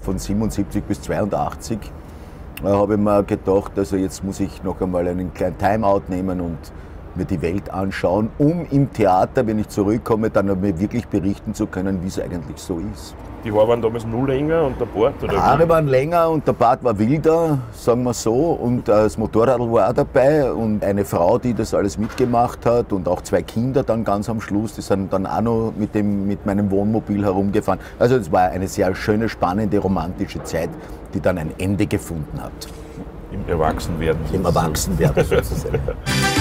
von 77 bis 82, habe ich mir gedacht, also jetzt muss ich noch einmal einen kleinen Timeout nehmen und mir die Welt anschauen, um im Theater, wenn ich zurückkomme, dann mir wirklich berichten zu können, wie es eigentlich so ist. Die Haare waren damals nur länger und der Bart? Oder Haare waren länger und der Bart war wilder, sagen wir so. Und das Motorrad war auch dabei und eine Frau, die das alles mitgemacht hat und auch 2 Kinder dann ganz am Schluss, die sind dann auch noch mit meinem Wohnmobil herumgefahren. Also es war eine sehr schöne, spannende, romantische Zeit, die dann ein Ende gefunden hat. Im Erwachsenwerden. Im Erwachsenwerden sozusagen.